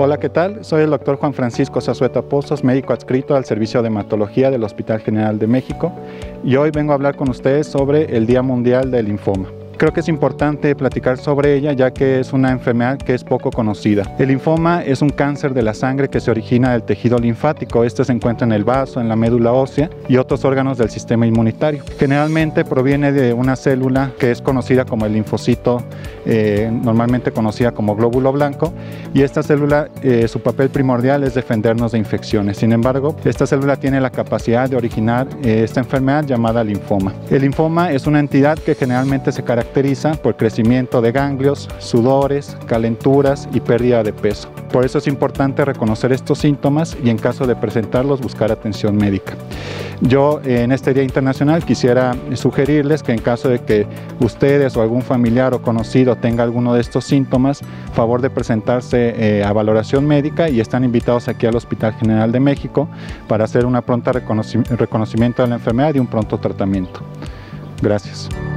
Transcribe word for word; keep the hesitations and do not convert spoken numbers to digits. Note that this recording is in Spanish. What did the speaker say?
Hola, ¿qué tal? Soy el doctor Juan Francisco Zazueta Pozos, médico adscrito al Servicio de Hematología del Hospital General de México, y hoy vengo a hablar con ustedes sobre el Día Mundial del Linfoma. Creo que es importante platicar sobre ella, ya que es una enfermedad que es poco conocida. El linfoma es un cáncer de la sangre que se origina del tejido linfático. Este se encuentra en el vaso, en la médula ósea y otros órganos del sistema inmunitario. Generalmente proviene de una célula que es conocida como el linfocito, eh, normalmente conocida como glóbulo blanco, y esta célula, eh, su papel primordial es defendernos de infecciones. Sin embargo, esta célula tiene la capacidad de originar eh, esta enfermedad llamada linfoma. El linfoma es una entidad que generalmente se caracteriza caracteriza por crecimiento de ganglios, sudores, calenturas y pérdida de peso. Por eso es importante reconocer estos síntomas y en caso de presentarlos buscar atención médica. Yo en este Día Internacional quisiera sugerirles que en caso de que ustedes o algún familiar o conocido tenga alguno de estos síntomas, favor de presentarse eh, a valoración médica, y están invitados aquí al Hospital General de México para hacer una pronta reconoci- reconocimiento de la enfermedad y un pronto tratamiento. Gracias.